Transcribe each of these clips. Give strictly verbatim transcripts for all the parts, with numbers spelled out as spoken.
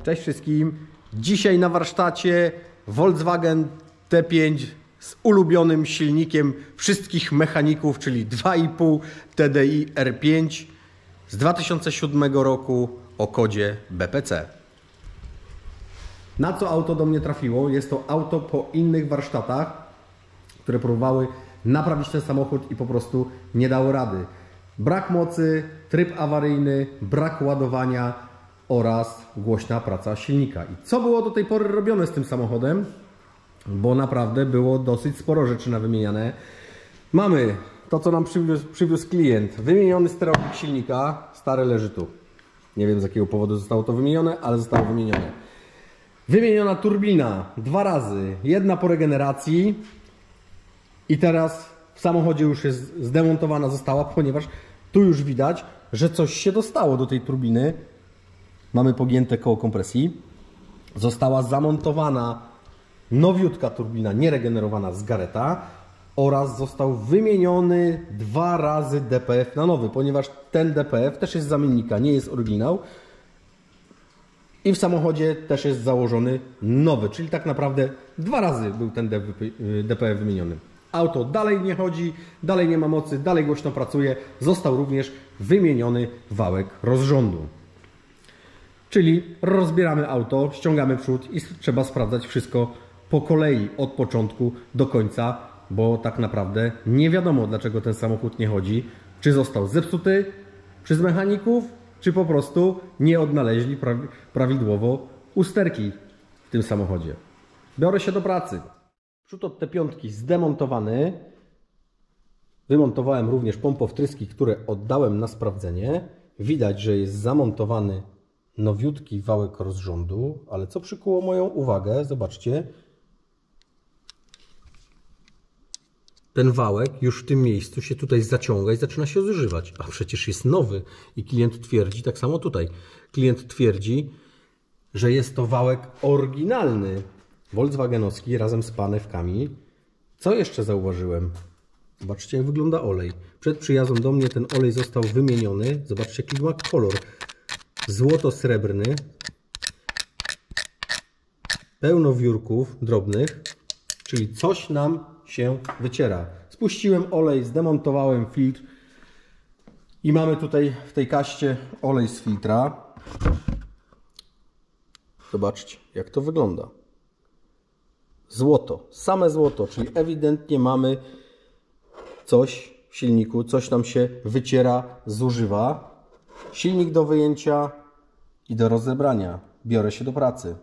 Cześć wszystkim. Dzisiaj na warsztacie Volkswagen T pięć z ulubionym silnikiem wszystkich mechaników, czyli dwa i pół T D I R pięć z dwa tysiące siódmego roku o kodzie B P C. Na co auto do mnie trafiło? Jest to auto po innych warsztatach, które próbowały naprawić ten samochód i po prostu nie dały rady. Brak mocy, tryb awaryjny, brak ładowania oraz głośna praca silnika. I co było do tej pory robione z tym samochodem? Bo naprawdę było dosyć sporo rzeczy na wymieniane. Mamy to, co nam przywiózł, przywiózł klient. Wymieniony sterownik silnika. Stary leży tu. Nie wiem, z jakiego powodu zostało to wymienione, ale zostało wymienione. Wymieniona turbina dwa razy. Jedna po regeneracji. I teraz w samochodzie już jest zdemontowana została, ponieważ tu już widać, że coś się dostało do tej turbiny. Mamy pogięte koło kompresji. Została zamontowana nowiutka turbina nieregenerowana z Garretta oraz został wymieniony dwa razy D P F na nowy, ponieważ ten D P F też jest z zamiennika, nie jest oryginał. I w samochodzie też jest założony nowy, czyli tak naprawdę dwa razy był ten D P F wymieniony. Auto dalej nie chodzi, dalej nie ma mocy, dalej głośno pracuje. Został również wymieniony wałek rozrządu. Czyli rozbieramy auto, ściągamy przód i trzeba sprawdzać wszystko po kolei, od początku do końca, bo tak naprawdę nie wiadomo, dlaczego ten samochód nie chodzi. Czy został zepsuty przez mechaników, czy po prostu nie odnaleźli prawidłowo usterki w tym samochodzie. Biorę się do pracy. Przód od T pięć zdemontowany. Wymontowałem również pompowtryski, które oddałem na sprawdzenie. Widać, że jest zamontowany nowiutki wałek rozrządu, ale co przykuło moją uwagę, zobaczcie. Ten wałek już w tym miejscu się tutaj zaciąga i zaczyna się zużywać, a przecież jest nowy i klient twierdzi, tak samo tutaj, klient twierdzi, że jest to wałek oryginalny, volkswagenowski razem z panewkami. Co jeszcze zauważyłem? Zobaczcie, jak wygląda olej. Przed przyjazdem do mnie ten olej został wymieniony. Zobaczcie, jaki ma kolor. Złoto-srebrny. Pełno wiórków drobnych, czyli coś nam się wyciera. Spuściłem olej, zdemontowałem filtr i mamy tutaj w tej kaście olej z filtra. Zobaczcie, jak to wygląda. Złoto, same złoto, czyli ewidentnie mamy coś w silniku, coś nam się wyciera, zużywa. Silnik do wyjęcia i do rozebrania. Biorę się do pracy.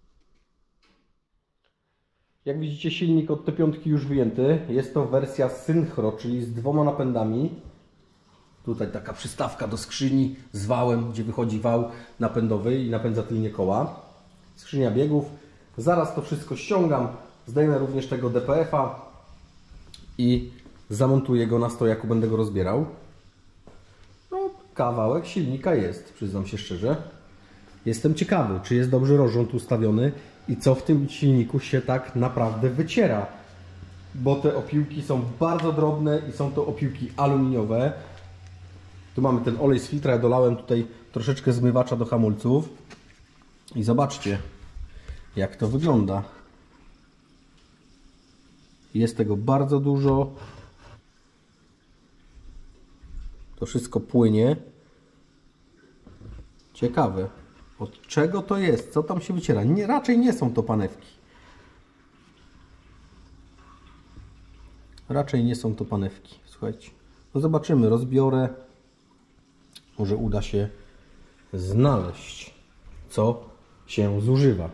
Jak widzicie, silnik od T pięć już wyjęty. Jest to wersja synchro, czyli z dwoma napędami. Tutaj taka przystawka do skrzyni z wałem, gdzie wychodzi wał napędowy i napędza tylnie koła. Skrzynia biegów. Zaraz to wszystko ściągam. Zdejmę również tego D P F-a i zamontuję go na stojaku, będę go rozbierał. No, kawałek silnika jest, przyznam się szczerze. Jestem ciekawy, czy jest dobrze rozrząd ustawiony i co w tym silniku się tak naprawdę wyciera. Bo te opiłki są bardzo drobne i są to opiłki aluminiowe. Tu mamy ten olej z filtra, ja dolałem tutaj troszeczkę zmywacza do hamulców. I zobaczcie, jak to wygląda. Jest tego bardzo dużo. To wszystko płynie. Ciekawe. Od czego to jest? Co tam się wyciera? Nie, raczej nie są to panewki. Raczej nie są to panewki. Słuchajcie. No zobaczymy. Rozbiorę. Może uda się znaleźć, co się zużywa.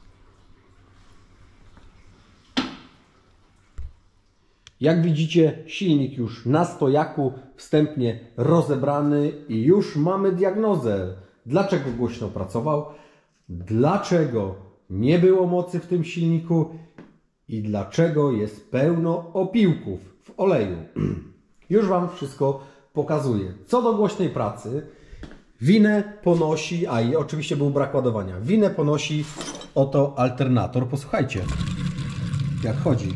Jak widzicie, silnik już na stojaku, wstępnie rozebrany i już mamy diagnozę. Dlaczego głośno pracował, dlaczego nie było mocy w tym silniku i dlaczego jest pełno opiłków w oleju. Już Wam wszystko pokazuję. Co do głośnej pracy, winę ponosi, a i oczywiście był brak ładowania, winę ponosi oto alternator. Posłuchajcie, jak chodzi.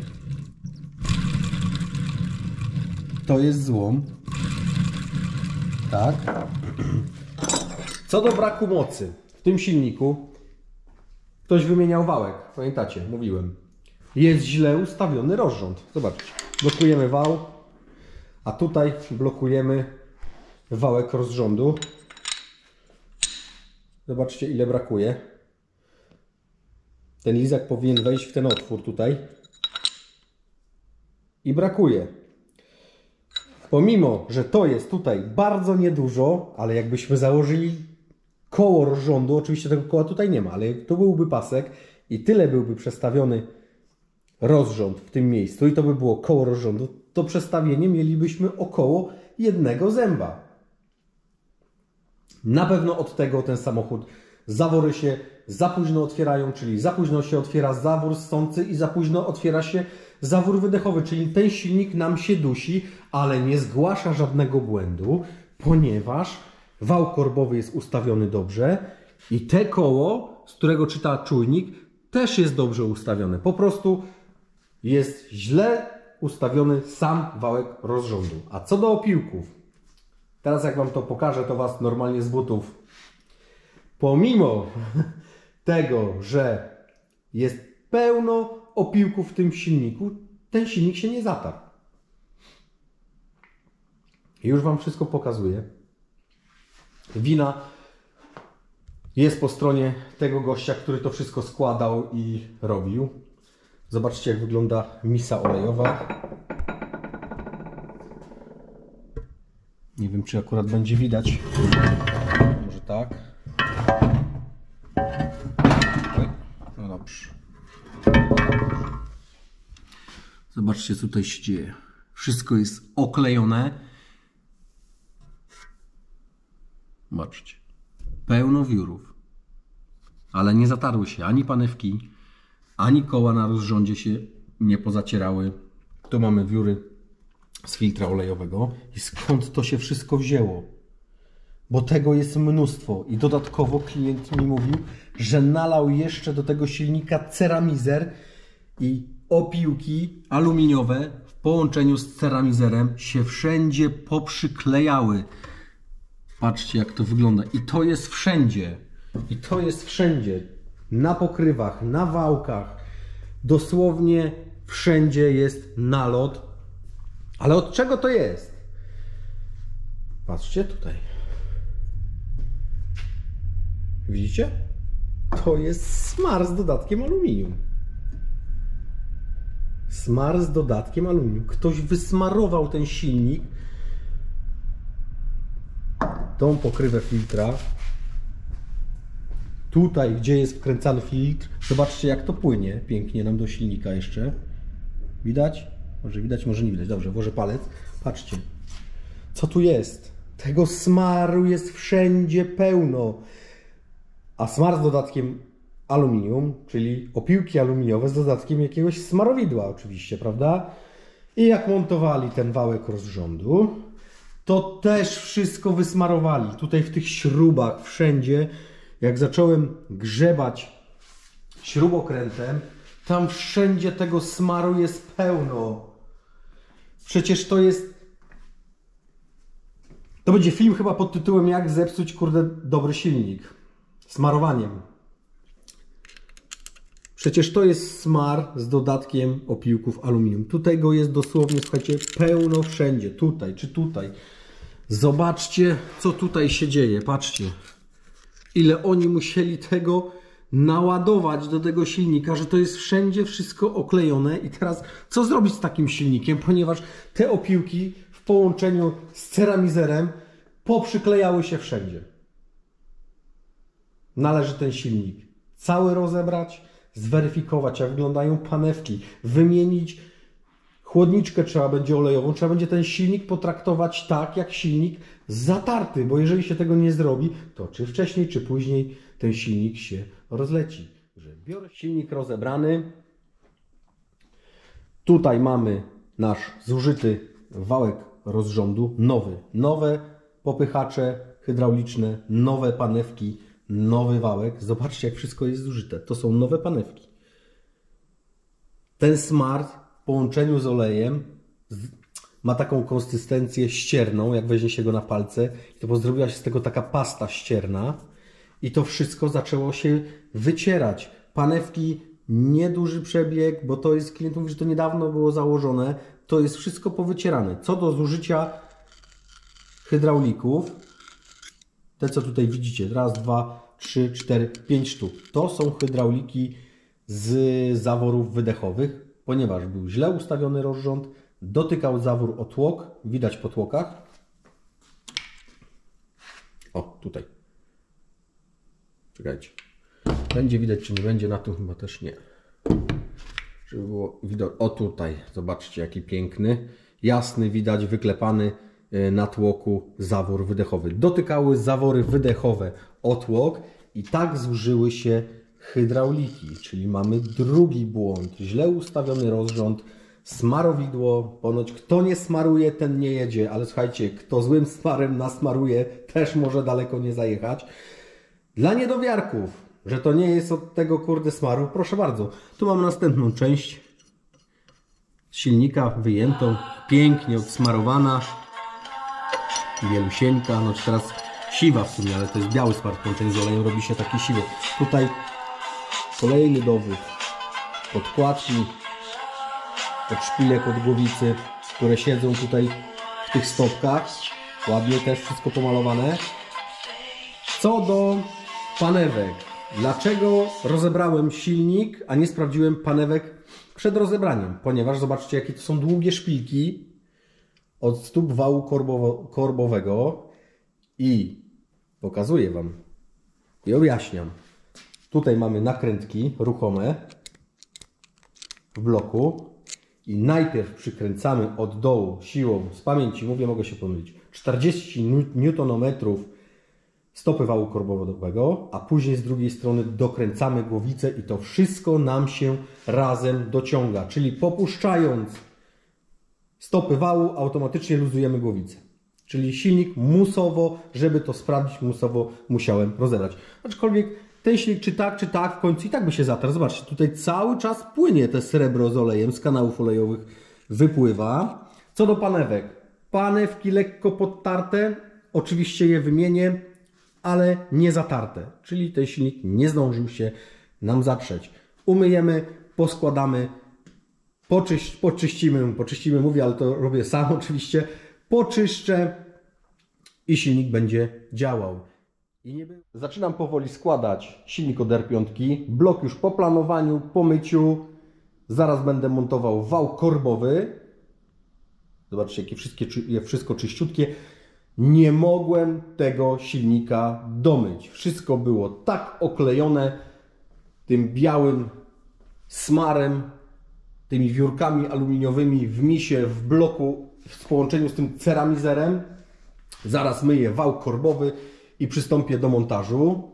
To jest złom. Tak. Co do braku mocy w tym silniku, Ktoś wymieniał wałek, pamiętacie, mówiłem. Jest źle ustawiony rozrząd. Zobaczcie, blokujemy wał, a tutaj blokujemy wałek rozrządu. Zobaczcie, ile brakuje. Ten lizak powinien wejść w ten otwór tutaj. I brakuje. Pomimo, że to jest tutaj bardzo niedużo, ale jakbyśmy założyli koło rozrządu, oczywiście tego koła tutaj nie ma, ale tu byłby pasek i tyle byłby przestawiony rozrząd w tym miejscu i to by było koło rozrządu, to przestawienie mielibyśmy około jednego zęba. Na pewno od tego ten samochód, zawory się za późno otwierają, czyli za późno się otwiera zawór ssący i za późno otwiera się zawór wydechowy, czyli ten silnik nam się dusi, ale nie zgłasza żadnego błędu, ponieważ wał korbowy jest ustawiony dobrze i te koło, z którego czyta czujnik, też jest dobrze ustawione. Po prostu jest źle ustawiony sam wałek rozrządu. A co do opiłków, teraz jak Wam to pokażę, to Was normalnie z butów. Pomimo tego, że jest pełno opiłków w tym silniku, ten silnik się nie zatarł. I już Wam wszystko pokazuję. Wina jest po stronie tego gościa, który to wszystko składał i robił. Zobaczcie, jak wygląda misa olejowa. Nie wiem, czy akurat będzie widać. Może tak. No dobrze. Zobaczcie, co tutaj się dzieje. Wszystko jest oklejone. Zobaczcie. Pełno wiórów. Ale nie zatarły się ani panewki, ani koła na rozrządzie się nie pozacierały. Tu mamy wióry z filtra olejowego. I skąd to się wszystko wzięło? Bo tego jest mnóstwo. I dodatkowo klient mi mówił, że nalał jeszcze do tego silnika ceramizer i opiłki aluminiowe w połączeniu z ceramizerem się wszędzie poprzyklejały. Patrzcie, jak to wygląda. I to jest wszędzie. I to jest wszędzie. Na pokrywach, na wałkach. Dosłownie wszędzie jest nalot. Ale od czego to jest? Patrzcie tutaj. Widzicie? To jest smar z dodatkiem aluminium. Smar z dodatkiem aluminium. Ktoś wysmarował ten silnik, tą pokrywę filtra. Tutaj, gdzie jest wkręcany filtr, zobaczcie, jak to płynie pięknie nam do silnika jeszcze. Widać? Może widać, może nie widać. Dobrze, włożę palec. Patrzcie, co tu jest. Tego smaru jest wszędzie pełno. A smar z dodatkiem aluminium, czyli opiłki aluminiowe z dodatkiem jakiegoś smarowidła oczywiście, prawda? I jak montowali ten wałek rozrządu, to też wszystko wysmarowali. Tutaj w tych śrubach wszędzie, jak zacząłem grzebać śrubokrętem, tam wszędzie tego smaru jest pełno. Przecież to jest... To będzie film chyba pod tytułem jak zepsuć, kurde, dobry silnik. Smarowaniem. Przecież to jest smar z dodatkiem opiłków aluminium. Tutaj go jest dosłownie, słuchajcie, pełno wszędzie. Tutaj czy tutaj. Zobaczcie, co tutaj się dzieje. Patrzcie. Ile oni musieli tego naładować do tego silnika, że to jest wszędzie wszystko oklejone. I teraz co zrobić z takim silnikiem? Ponieważ te opiłki w połączeniu z ceramizerem poprzyklejały się wszędzie. Należy ten silnik cały rozebrać, zweryfikować, jak wyglądają panewki, wymienić chłodniczkę trzeba będzie olejową, trzeba będzie ten silnik potraktować tak, jak silnik zatarty, bo jeżeli się tego nie zrobi, to czy wcześniej, czy później ten silnik się rozleci. Biorę silnik rozebrany. Tutaj mamy nasz zużyty wałek rozrządu, nowy. Nowe popychacze hydrauliczne, nowe panewki, nowy wałek. Zobaczcie, jak wszystko jest zużyte. To są nowe panewki. Ten smart w połączeniu z olejem ma taką konsystencję ścierną, jak weźmie się go na palce, to zrobiła się z tego taka pasta ścierna i to wszystko zaczęło się wycierać. Panewki, nieduży przebieg, bo to jest, klient mówi, że to niedawno było założone. To jest wszystko powycierane. Co do zużycia hydraulików, te co tutaj widzicie, raz, dwa, trzy, cztery, pięć sztuk. To są hydrauliki z zaworów wydechowych, ponieważ był źle ustawiony rozrząd, dotykał zawór o tłok, widać po tłokach. O, tutaj. Czekajcie. Będzie widać, czy nie będzie, na tym chyba też nie. Żeby było widać. O, tutaj, zobaczcie, jaki piękny, jasny, widać, wyklepany na tłoku zawór wydechowy. Dotykały zawory wydechowe o tłok i tak zużyły się hydrauliki, czyli mamy drugi błąd. Źle ustawiony rozrząd, smarowidło, ponoć kto nie smaruje, ten nie jedzie, ale słuchajcie, kto złym smarem nasmaruje, też może daleko nie zajechać. Dla niedowiarków, że to nie jest od tego kurde smaru, proszę bardzo, tu mam następną część silnika wyjętą, pięknie odsmarowana, bielusieńka, no teraz siwa w sumie, ale to jest biały smar w połączeniu z olejem, robi się taki siwy. Tutaj kolejny dowód, podkładki od szpilek, od głowicy, które siedzą tutaj w tych stopkach, ładnie też wszystko pomalowane. Co do panewek, dlaczego rozebrałem silnik, a nie sprawdziłem panewek przed rozebraniem? Ponieważ zobaczcie, jakie to są długie szpilki od stóp wału korbowo, korbowego i pokazuję Wam i objaśniam. Tutaj mamy nakrętki ruchome w bloku i najpierw przykręcamy od dołu siłą, z pamięci mówię, mogę się pomylić, czterdzieści niutonometrów stopy wału korbowego, a później z drugiej strony dokręcamy głowicę i to wszystko nam się razem dociąga, czyli popuszczając stopy wału automatycznie luzujemy głowicę. Czyli silnik musowo, żeby to sprawdzić, musowo musiałem rozebrać. Aczkolwiek ten silnik czy tak, czy tak, w końcu i tak by się zatarł. Zobaczcie, tutaj cały czas płynie te srebro z olejem, z kanałów olejowych wypływa. Co do panewek. Panewki lekko podtarte, oczywiście je wymienię, ale nie zatarte. Czyli ten silnik nie zdążył się nam zatrzeć. Umyjemy, poskładamy, poczyś, poczyścimy, poczyścimy mówię, ale to robię sam oczywiście. Poczyszczę i silnik będzie działał. I nie by... Zaczynam powoli składać silnik od R pięć. Blok już po planowaniu, po myciu. Zaraz będę montował wał korbowy. Zobaczcie, jakie wszystkie, wszystko czyściutkie. Nie mogłem tego silnika domyć. Wszystko było tak oklejone tym białym smarem, tymi wiórkami aluminiowymi w misie, w bloku, w połączeniu z tym ceramizerem. Zaraz myję wał korbowy i przystąpię do montażu.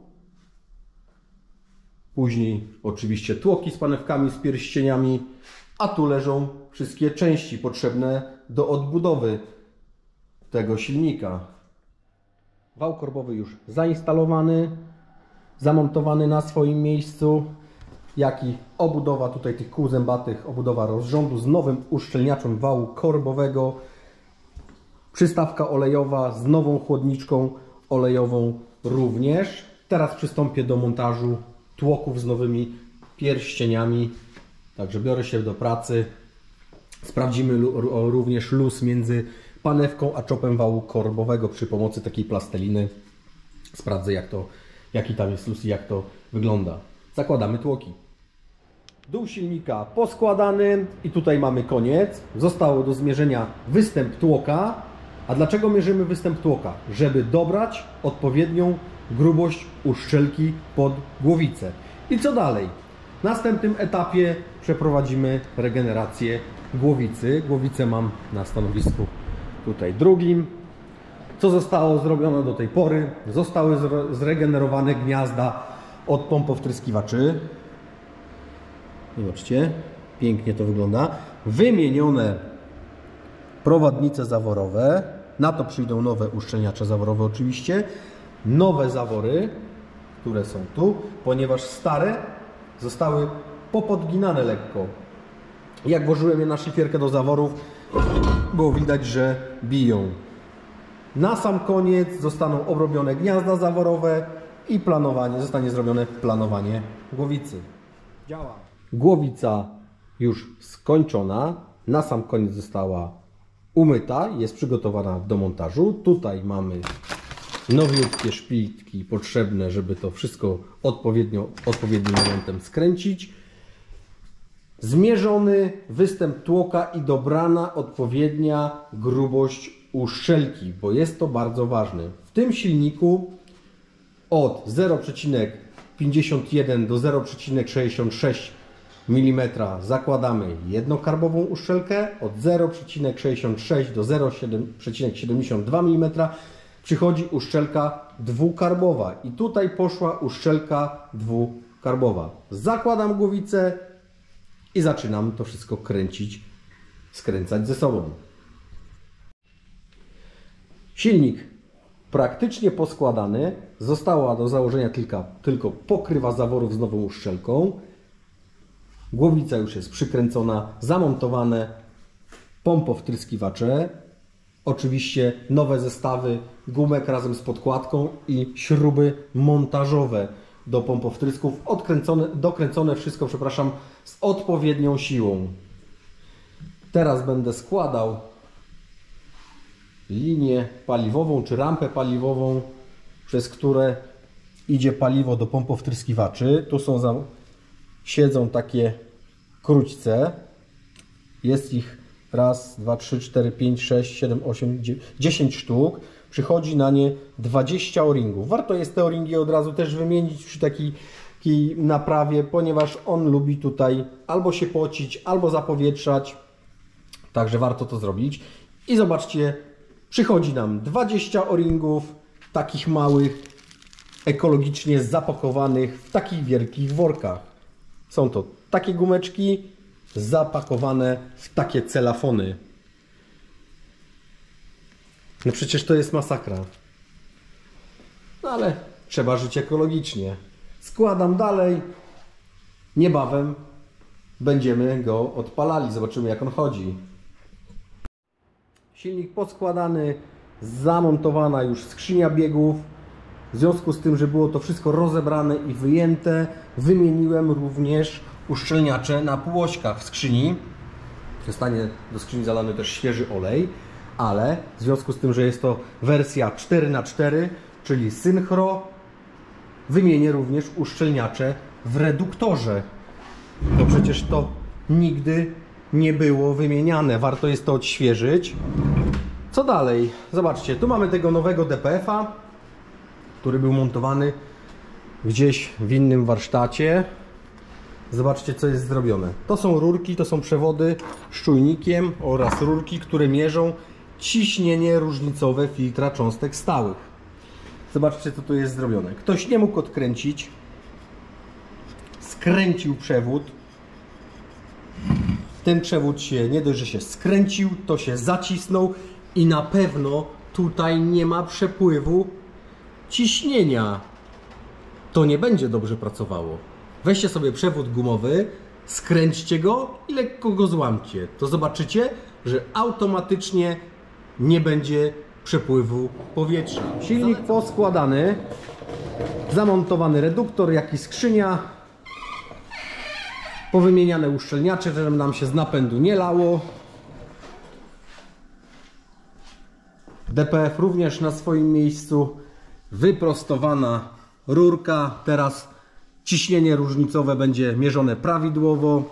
Później oczywiście tłoki z panewkami, z pierścieniami, a tu leżą wszystkie części potrzebne do odbudowy tego silnika. Wał korbowy już zainstalowany, zamontowany na swoim miejscu, jak i obudowa tutaj tych kół zębatych, obudowa rozrządu z nowym uszczelniaczem wału korbowego, przystawka olejowa z nową chłodniczką olejową również. Teraz przystąpię do montażu tłoków z nowymi pierścieniami, także biorę się do pracy. Sprawdzimy również luz między panewką a czopem wału korbowego przy pomocy takiej plasteliny. Sprawdzę, jak to, jaki tam jest luz i jak to wygląda. Zakładamy tłoki. Dół silnika poskładany i tutaj mamy koniec. Zostało do zmierzenia występ tłoka. A dlaczego mierzymy występ tłoka? Żeby dobrać odpowiednią grubość uszczelki pod głowicę. I co dalej? W następnym etapie przeprowadzimy regenerację głowicy. Głowicę mam na stanowisku tutaj drugim. Co zostało zrobione do tej pory? Zostały zregenerowane gniazda od pomp wtryskiwaczy. Zobaczcie, pięknie to wygląda. Wymienione prowadnice zaworowe. Na to przyjdą nowe uszczelniacze zaworowe oczywiście. Nowe zawory, które są tu, ponieważ stare zostały popodginane lekko. Jak włożyłem je na szlifierkę do zaworów, było widać, że biją. Na sam koniec zostaną obrobione gniazda zaworowe i planowanie, zostanie zrobione planowanie głowicy. Działa. Głowica już skończona. Na sam koniec została umyta. Jest przygotowana do montażu. Tutaj mamy nowiutkie szpilki potrzebne, żeby to wszystko odpowiednio, odpowiednim momentem skręcić. Zmierzony występ tłoka i dobrana odpowiednia grubość uszczelki, bo jest to bardzo ważne. W tym silniku od zero przecinek pięćdziesiąt jeden do zero przecinek sześćdziesiąt sześć milimetra zakładamy jednokarbową uszczelkę, od zero przecinek sześćdziesiąt sześć do zero przecinek siedemdziesiąt dwa milimetra przychodzi uszczelka dwukarbowa i tutaj poszła uszczelka dwukarbowa. Zakładam głowicę i zaczynam to wszystko kręcić, skręcać ze sobą. Silnik praktycznie poskładany, została do założenia tylko, tylko pokrywa zaworów z nową uszczelką. Głowica już jest przykręcona, zamontowane pompowtryskiwacze. Oczywiście nowe zestawy gumek razem z podkładką i śruby montażowe do pompowtrysków, odkręcone, dokręcone wszystko, przepraszam, z odpowiednią siłą. Teraz będę składał linię paliwową czy rampę paliwową, przez które idzie paliwo do pompowtryskiwaczy. Tu są za... siedzą takie króćce. Jest ich raz, dwa, trzy, cztery, pięć, sześć, siedem, osiem, dziewięć, dziesięć sztuk. Przychodzi na nie dwadzieścia o-ringów. Warto jest te o-ringi od razu też wymienić przy takiej, takiej naprawie, ponieważ on lubi tutaj albo się pocić, albo zapowietrzać. Także warto to zrobić. I zobaczcie, przychodzi nam dwadzieścia o-ringów, takich małych, ekologicznie zapakowanych w takich wielkich workach. Są to takie gumeczki zapakowane w takie celafony. No przecież to jest masakra. No ale trzeba żyć ekologicznie. Składam dalej. Niebawem będziemy go odpalali. Zobaczymy, jak on chodzi. Silnik podskładany, zamontowana już skrzynia biegów. W związku z tym, że było to wszystko rozebrane i wyjęte, wymieniłem również uszczelniacze na półośkach w skrzyni. Zostanie do skrzyni zalany też świeży olej, ale w związku z tym, że jest to wersja cztery na cztery, czyli synchro, wymienię również uszczelniacze w reduktorze. To przecież to nigdy nie było wymieniane. Warto jest to odświeżyć. Co dalej? Zobaczcie, tu mamy tego nowego D P F-a, który był montowany gdzieś w innym warsztacie. Zobaczcie, co jest zrobione. To są rurki, to są przewody z czujnikiem oraz rurki, które mierzą ciśnienie różnicowe filtra cząstek stałych. Zobaczcie, co tu jest zrobione. Ktoś nie mógł odkręcić, skręcił przewód. Ten przewód się nie dość, że się skręcił, to się zacisnął i na pewno tutaj nie ma przepływu ciśnienia. To nie będzie dobrze pracowało. Weźcie sobie przewód gumowy, skręćcie go i lekko go złamcie. To zobaczycie, że automatycznie nie będzie przepływu powietrza. Silnik poskładany, zamontowany reduktor, jak i skrzynia. Powymieniane uszczelniacze, żeby nam się z napędu nie lało. D P F również na swoim miejscu. Wyprostowana rurka. Teraz ciśnienie różnicowe będzie mierzone prawidłowo.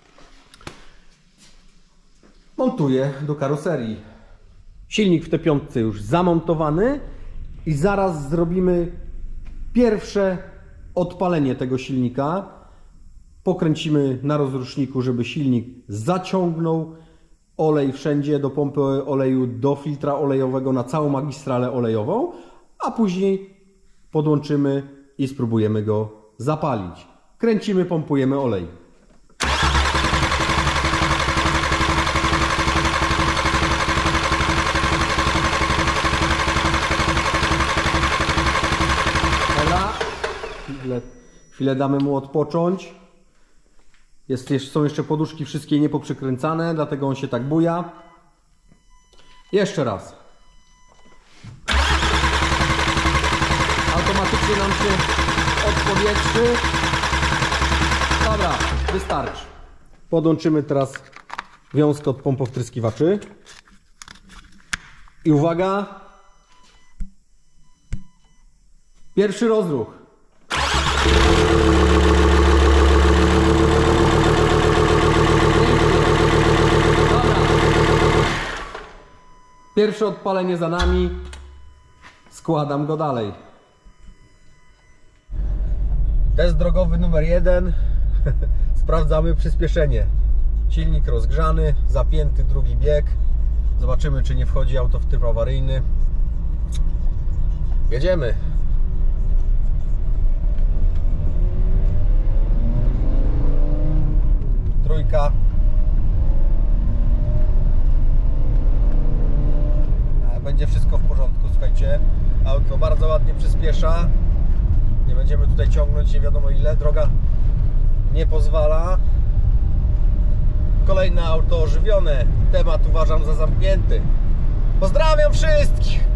Montuję do karoserii. Silnik w T pięć już zamontowany i zaraz zrobimy pierwsze odpalenie tego silnika. Pokręcimy na rozruszniku, żeby silnik zaciągnął olej wszędzie do pompy oleju, do filtra olejowego na całą magistralę olejową, a później podłączymy i spróbujemy go zapalić. Kręcimy, pompujemy olej. Dobra. Chwilę, chwilę damy mu odpocząć. Jest, są jeszcze poduszki wszystkie niepoprzykręcane, dlatego on się tak buja. Jeszcze raz. Automatycznie nam się odpowietrzy. Dobra. Dobra, wystarczy. Podłączymy teraz wiązkę od pompowtryskiwaczy. I uwaga! Pierwszy rozruch. Dobra. Pierwsze odpalenie za nami. Składam go dalej. Test drogowy numer jeden. Sprawdzamy przyspieszenie. Silnik rozgrzany, zapięty drugi bieg. Zobaczymy, czy nie wchodzi auto w tryb awaryjny. Jedziemy. Trójka. Będzie wszystko w porządku, słuchajcie. Auto bardzo ładnie przyspiesza. Nie będziemy tutaj ciągnąć nie wiadomo ile. Droga nie pozwala. Kolejne auto ożywione. Temat uważam za zamknięty. Pozdrawiam wszystkich!